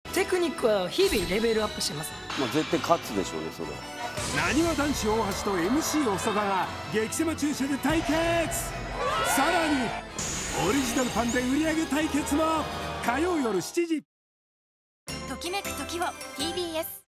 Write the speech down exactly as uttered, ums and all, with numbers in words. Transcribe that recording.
テクニックは日々レベルアップしてます。 まあ絶対勝つでしょうね、それは。 なにわ男子大橋と エムシー 長田が激セマ駐車で対決。さらにオリジナルパンで売り上げ対決も。火曜夜しちじ。 ときめく時を ティービーエス